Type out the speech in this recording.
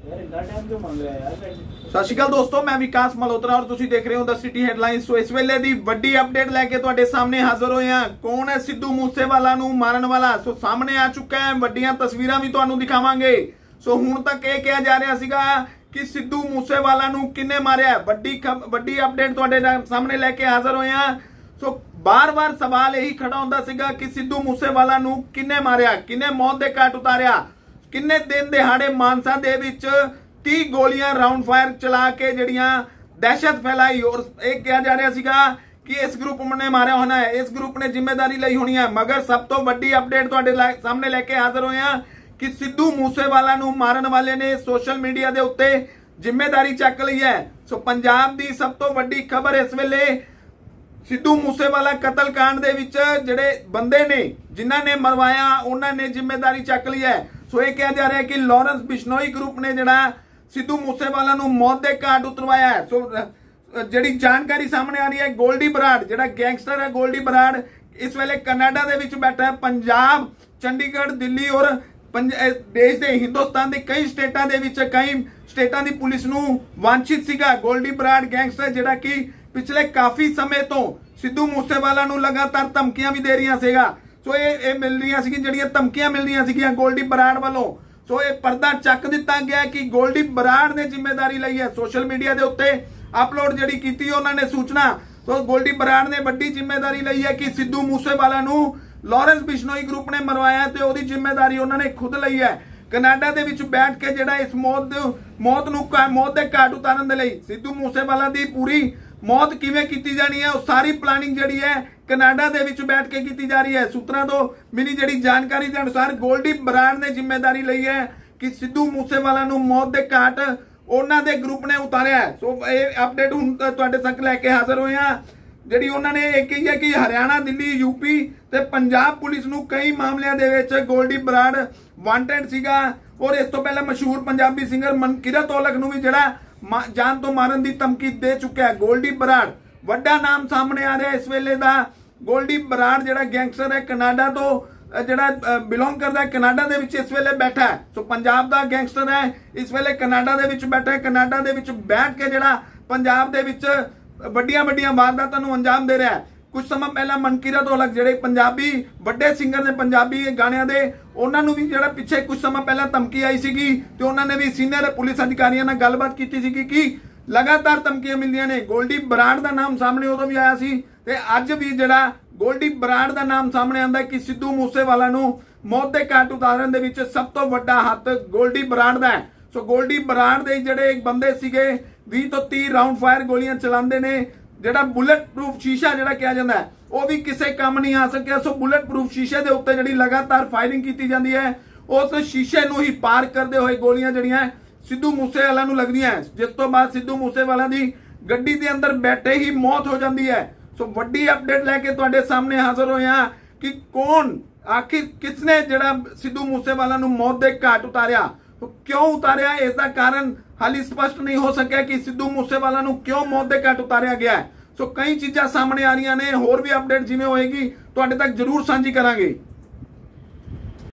सत श्री अकाल दोस्तों, मैं विकास मल्होत्रा और तुसी देख रहे हो द सिटी हेडलाइंस। सो इस वेले दी वड्डी अपडेट लेके तुहाडे सामने हाजिर होए हां। कौन है सिद्धू मूसेवाला नूं मारन वाला? सो सामने आ चुका है, वड्डियां तस्वीरां भी तुहानूं दिखावांगे। सो हुण तक यह कहा जा रहा सीगा कि सिद्धू मूसेवाला नूं किन्ने मारिया। वड्डी अपडेट तुहाडे सामने लेके हाजिर होए हां। सो बार बार सवाल यही खड़ा होंदा सीगा कि सिद्धू मूसेवाला नूं किन्ने मारिया, किन्ने मौत दे घाट उतारिया, किन्ने दिन दिहाड़े मानसा दे विच 30 गोलियां राउंड फायर चला के जड़ियां दहशत फैलाई। और एक कहा जा रहा सीगा कि इस ग्रुप ने मारिया होना है, इस ग्रुप ने जिम्मेदारी ली होनी है। मगर सब तो वड्डी अपडेट तुहाडे सामने लेके हाजिर होए हां कि सिद्धू मूसेवाला नूं मारन वाले ने सोशल मीडिया दे उत्ते जिम्मेदारी चक ली है। सो पंजाब दी सब तो वड्डी खबर इस वेले सिद्धू मूसेवाला कतल कांड दे विच जिहड़े बंदे ने जिन्हां ने मरवाया उन्हां ने जिम्मेदारी चक ली है। सो ये कहा जा रहा है कि लॉरेंस बिश्नोई ग्रुप ने जिहड़ा सिद्धू मूसेवाला नूं मौत दे घाट उतरवाया है। सो जिहड़ी जानकारी सामने आ रही है, गोल्डी बराड़ जिहड़ा गैंगस्टर है, गोल्डी बराड़ इस वेले कनाडा दे विच बैठा है। पंजाब, चंडीगढ़, दिल्ली और देश दे हिंदुस्तान दे कई स्टेटां दे विच कई स्टेटां दी पुलिस नूं वांछित सीगा। गोल्डी बराड़ गैंगस्टर जिहड़ा कि पिछले काफी समय तो सिद्धू मूसेवाला नूं लगातार धमकियां भी दे रही सीगा। सो ये मिल रही सी जिहड़ियां धमकियां मिल रही सी गोल्डी बराड़ वालों। सो ये पर्दा चक दिता गया कि गोल्डी बराड़ ने जिम्मेदारी ली है। सोशल मीडिया के उत्ते अपलोड जिहड़ी कीती उन्होंने सूचना। तो गोल्डी बराड़ ने वड्डी जिम्मेदारी ली है कि सिद्धू मूसेवाला नूं लॉरेंस बिश्नोई ग्रुप ने मरवाया ते ओदी जिम्मेदारी उन्होंने खुद ली है। कनाडा दे विच बैठ के जिहड़ा इस मौत दे घाट उतारन दे लई सिद्धू मूसेवाला दी पूरी मौत किवें कीती जानी है, उस सारी प्लानिंग जिहड़ी है कनाडा दे विच बैठ के कीती जा रही है। सूत्रों तो मिली जिहड़ी जानकारी के अनुसार गोल्डी बराड़ ने जिम्मेदारी ली है कि सिद्धू मूसेवाला नूं मौत दे घाट उन्हां दे ग्रुप ने उतारिया है। सो ये अपडेट हुण तुहाडे तक लैके हाजिर होए हां। जिहड़ी उन्होंने एक कही है कि हरियाणा, दिल्ली, यूपी ते पंजाब पुलिस नूं कई मामलों दे विच गोल्डी बराड़ वांटेड सीगा। और इस तो पहले मशहूर पंजाबी सिंगर मनकीरत औलख नूं भी जिहड़ा जान तो मारन दी धमकी दे चुका है। गोल्डी बराड़ वड्डा नाम सामने आ रहा है इस वेले दा। गोल्डी बराड़ जिहड़ा गैंगस्टर है, कनाडा तो जिहड़ा बिलोंग करता है, कनाडा दे विच इस वेले बैठा है। सो पंजाब दा गैंगस्टर है, इस वेले कनाडा दे विच बैठा है। कनाडा दे विच बैठ के जिहड़ा पंजाब दे विच वड्डियां वारदातां नूं अंजाम दे रहा है। कुछ समय पहला मनकीरत औलख जिहड़े पंजाबी वड्डे सिंगर ने पंजाबी गाणियां दे, उन्हां नूं भी जिहड़ा पिछे कुछ समय पहला धमकी आई सीगी ते उन्हां ने भी सीनियर पुलिस अधिकारियों नाल गलबात कीती सीगी कि लगातार धमकियां मिलदियां ने। गोल्डी बराड़ दा नाम सामने उदों भी आया सी ते अज भी जिहड़ा गोल्डी बराड़ दा नाम सामने आंदा कि सिद्धू मूसेवाला नूं मौत दे घाट उतारन दे विच सब तो वड्डा हत्थ गोल्डी बराड़ दा है। सो गोल्डी बराड़ दे जिहड़े एक बंदे सीगे 20 तो 30 राउंड फायर गोलियां चलांदे ने, जिहड़ा बुलेट प्रूफ शीशा जिहड़ा कहा जाता है वह भी किसी काम नहीं आ सकिया। सो बुलेट प्रूफ शीशे के उत्ते जिहड़ी लगातार फायरिंग की जाती है, उस शीशे नूं ही पार करते हुए गोलियां जिहड़ियां सिद्धू मूसेवाला नूं लगदियां, जिस तो बाद सिद्धू मूसेवाला दी गड्डी दे अंदर बैठे ही मौत हो जाती है। सो वड्डी अपडेट लैके तुहाडे सामने हाजिर होए हां कि कौन आखिर किसने जिहड़ा सिद्धू मूसेवाला नूं मौत दे घाट उतारिया, तो क्यों उतारिया, इसका कारण हाली स्पष्ट नहीं हो सकिया कि सिद्धू मूसेवाला नूं क्यों मौत दे घाट उतारिया गया है। सो कई चीज़ां सामने आ रही ने, होर भी अपडेट जिवें होएगी तुहाडे तक जरूर सांझी करांगे।